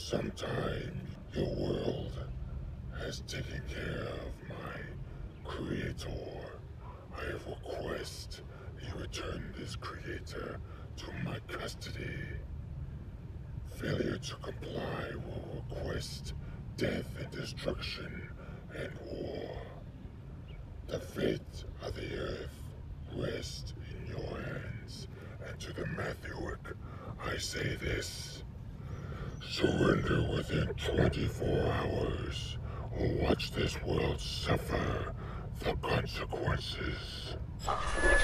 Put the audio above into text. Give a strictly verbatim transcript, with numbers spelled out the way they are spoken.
sometime your world has taken care of my creator. I have request you return this creator to my custody. Failure to comply will request death and destruction and war. The fate of the earth rests in your hands, and to the Matthewick I say this: surrender within twenty-four hours, or watch this world suffer the consequences.